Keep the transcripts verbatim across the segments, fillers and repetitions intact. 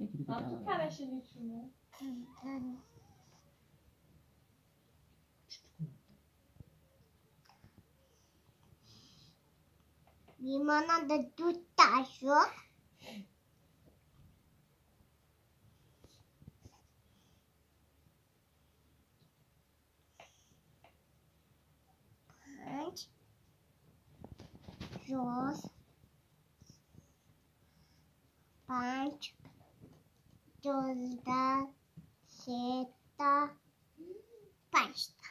Aku cara sini cuma. Gimana ada juta so? Punch. Dos. Punch. Solda. Seta. Pasta.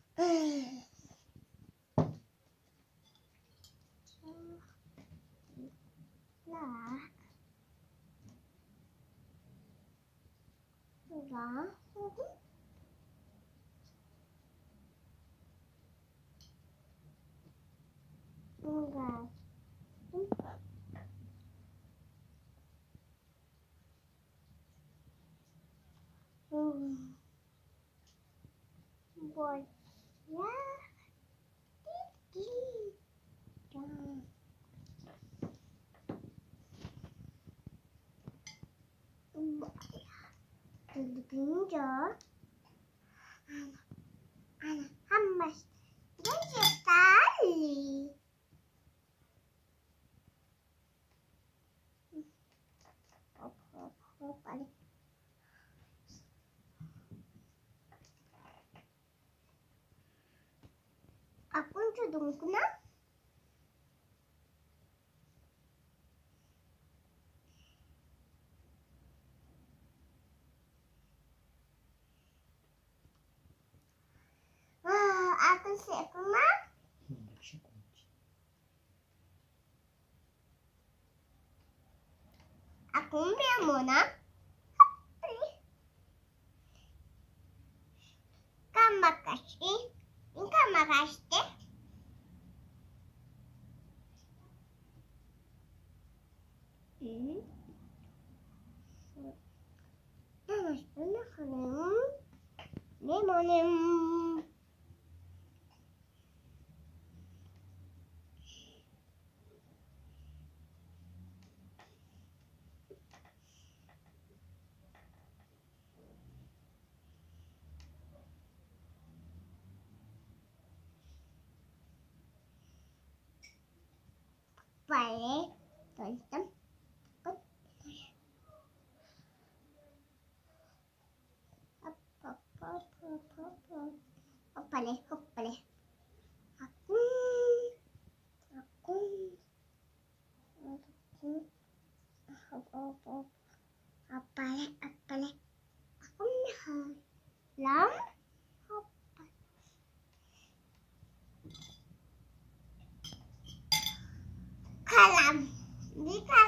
Lah. Lah. Enggak. Hmm. Boy. Ya. Tiki. Jangan. Tunjuk. Anak hamas. Dia sekali. Hop hop hop balik. Aku sudah kena. Wah, aku siap kena. Aku mau nak. Terima kasih. Terima kasih. Hmm. Nah, sebenarnya kan lemon. Balik, tonton. Balik, balik. Aku, aku, aku, aku, apa le, apa le? Aku nih, lam, apa? Kalam, di